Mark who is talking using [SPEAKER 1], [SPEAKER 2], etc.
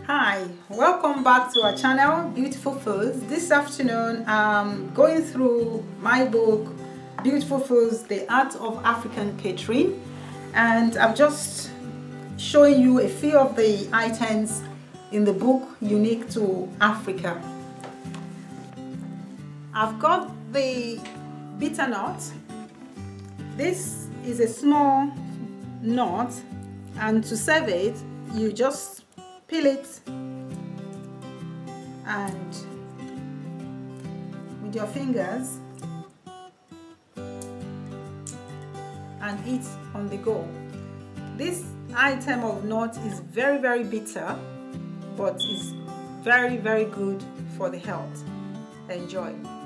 [SPEAKER 1] Hi, welcome back to our channel, Beautiful Foods. This afternoon I'm going through my book, Beautiful Foods, The Art of African Catering, and I'm just showing you a few of the items in the book unique to Africa. I've got the bitter nut. This is a small nut, and to serve it, you just peel it and with your fingers and eat on the go. This item of nut is very bitter, but is very good for the health. Enjoy.